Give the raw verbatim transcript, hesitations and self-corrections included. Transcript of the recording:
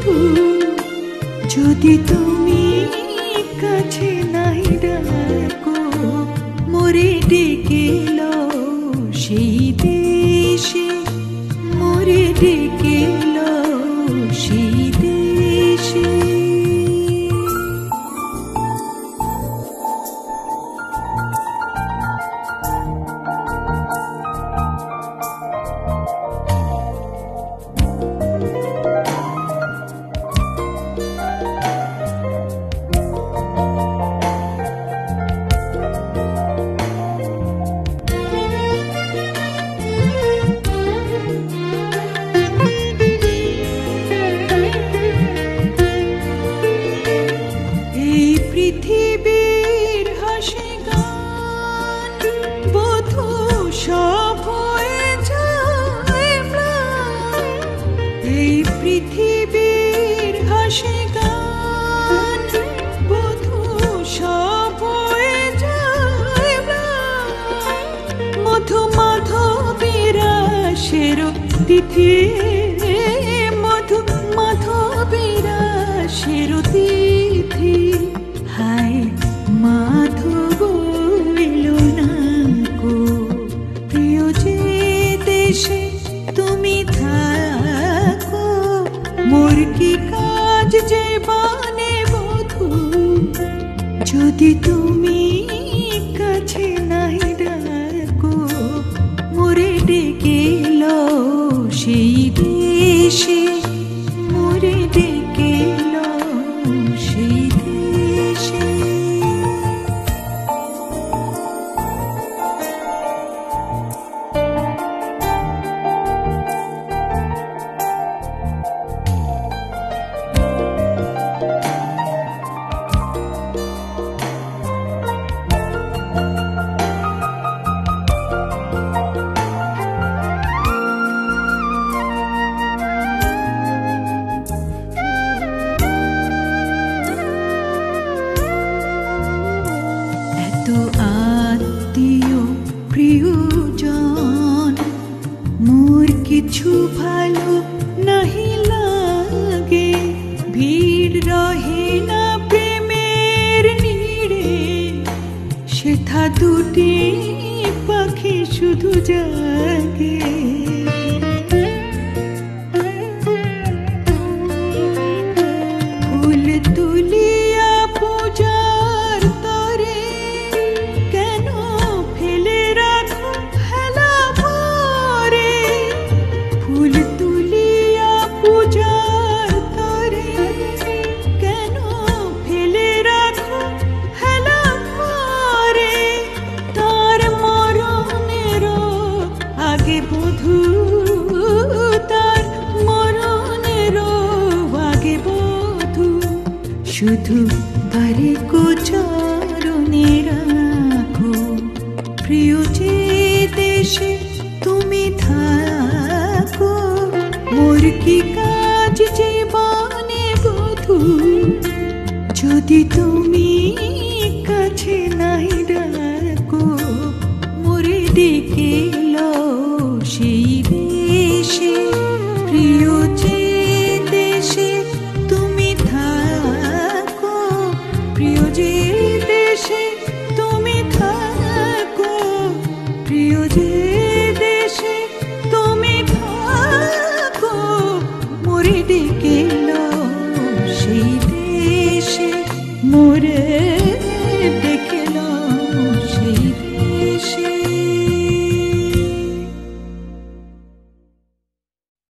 বধূ যদি তুমি কাছে নাই ডাকো মোরে ডেকে লও সেই দেশে মোরে ডেকে লও সেই দেশে পৃথিবীর হাসি গান বধূ সব হয়ে যায় ম্লান এই পৃথিবীর হাসি গান বধূ সব হয়ে যায় ম্লান মধু মাধবীরাসের তিথি মধু মাধবীরাসের তিথি হায় মাধব এলো না গো প্রিয় যে দেশে তুমি থাকো মোর কি কাজ যে বানে বধূ যদি তুমি কাছে নাই ডাকো মোরে ডেকে লও সেই দেশে মোরে ডেকে লও সেই দেশে আত্মীয় প্রিয়জন মোর কিছু ভালো নাহি লাগে ভিড় রহে না প্রেমের নীড়ে সেথা দুটি পাখি শুধু জাগে ফুল তুলিয়া পূজার তরে কেন ফেলে রাখো হেলা ভরে ফুল তুলিয়া পূজার তরে কেন ফেলে রাখো হেলা ভরে তার মরণের আগে বধূ তার মরণের আগে বধূ শুধু বারে গোচরণে রাখো প্রিয় যে দেশে তুমি থাকো মোর কি